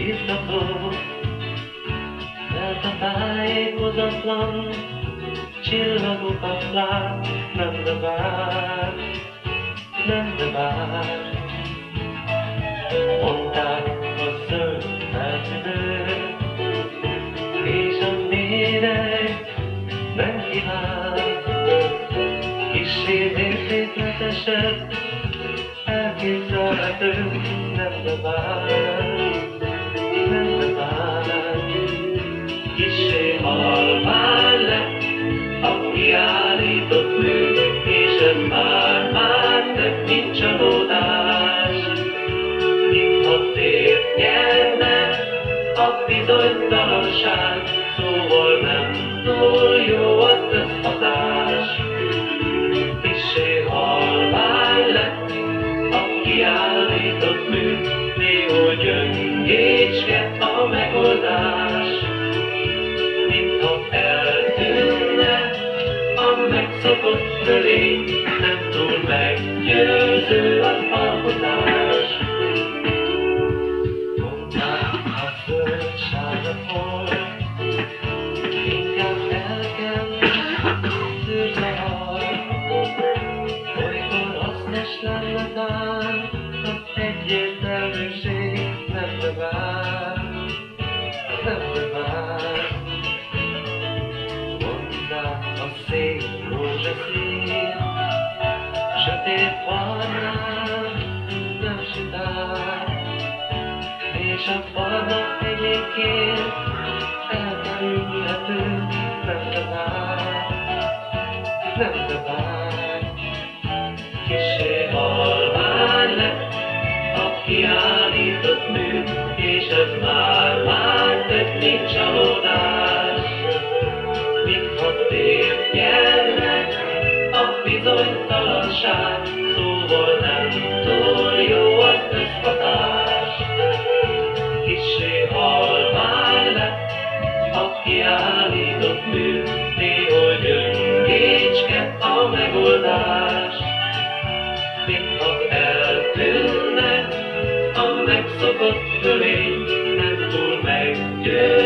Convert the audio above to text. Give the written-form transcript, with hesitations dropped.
biztató, mert a tájékozatlan csillagokat lát, nem de vár, nem de vár. Mondták a zöld feltűnő, és a méregnek nem kíván. Kissé vérszétletesett, elképzelhető, nem de vár, nem de vár. Kissé halvány lett a kiállított mű, és ez már több, mint csalódás. Mintha tért nyerne a bizonytalanság, szóval nem túl jó az összhatás. Kissé halvány lett a kiállított mű, néhol gyöngécske a megoldás. Mintha eltűnne a megszokott fölény, nem túl meggyőző az alkotás. Mondták a föld sárga folt, inkább elkent szűrzavar. Olykor hasznos lenne tán az egyértelműség, nem de vár, nem de vár. Mondták a szép rózsaszín, sötét barnán nem sütár, és a barna egyébként elkerülhető, nem de vár, nem de vár. Kissé halvány lett a kiállított mű, és ez már több, mint csalódás. Mintha tért nyerne a bizonytalanság, szóval nem túl jó az összhatás. Kissé halvány lett a kiállított mű, néhol gyöngécske a megoldás. Mintha eltűnne a megszokott fölény, nem túl meggyőző